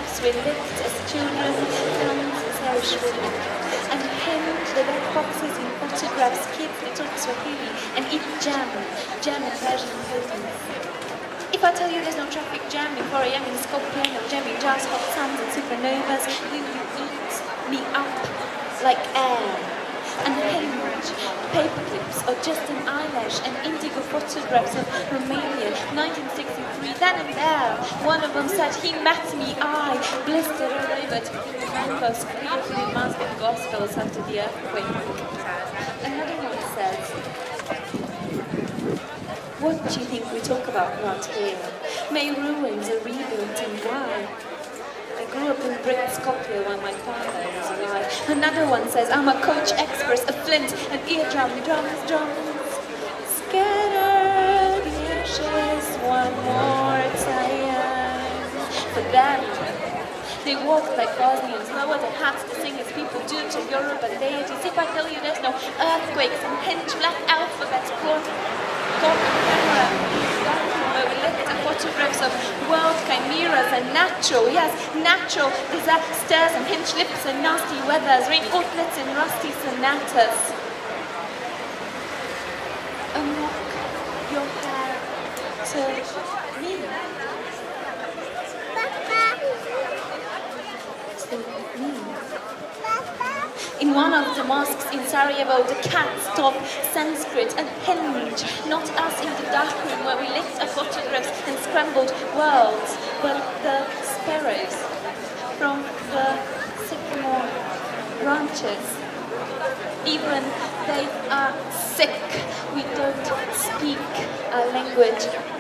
photographs we licked as children, films as Irish women. And hemmed the red boxes in photographs, kids that talk Swahili and eat jam and Persian coatings. If I tell you there's no traffic jam in 4 AM in Skopje, no jamming jazz, hot suns and supernovas, will you eat me up like air? And hinge, paper clips, or just an eyelash, and indigo photographs of Romania, 1963, then and there. One of them said, he met me, I blistered all over to keep the mangoes clear to the Muslim Gospels after the earthquake. Another one says, what do you think we talk about around here? May ruins are rebuilt and why? I grew up in brick Skopje when my father was alive. Another one says, I'm a coach expert, a flint, an eardrum, drums. Scatter the ashes one more time. For them, they walk like Bosnians, lower their hats to sing as people do to Yoruba deities. If I tell you there's no earthquakes and hinge black alphabets, where we look at photographs of world chimeras and natural disasters and hinge lips and nasty weathers, rain outlets and rusty sonatas. Unlock your hair to me. In one of the mosques in Sarajevo, the cats talk Sanskrit and hinge, not us in the dark room where we licked our photographs and scrambled worlds, but the sparrows from the sycamore branches. Even they are sick, we don't speak our language